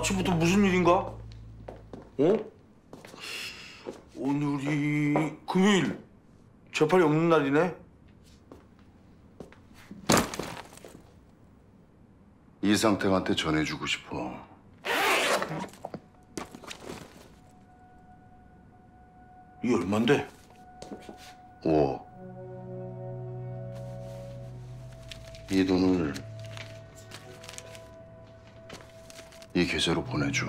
아침부터 무슨 일인가? 어? 오늘이 금요일. 재판이 없는 날이네. 이상택한테 전해주고 싶어. 이게 얼만데? 5억. 이 돈을 이 계좌로 보내줘.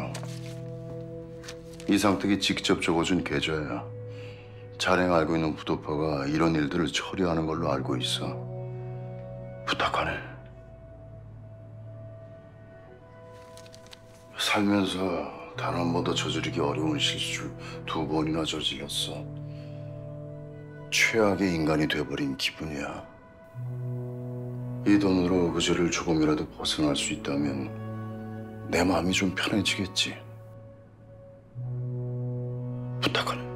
이상택이 직접 적어준 계좌야. 자네가 알고 있는 부도파가 이런 일들을 처리하는 걸로 알고 있어. 부탁하네. 살면서 단 한 번도 저지르기 어려운 실수를 2번이나 저질렀어. 최악의 인간이 돼버린 기분이야. 이 돈으로 그 죄를 조금이라도 벗어날 수 있다면 내 마음이 좀 편해지겠지. 부탁하네.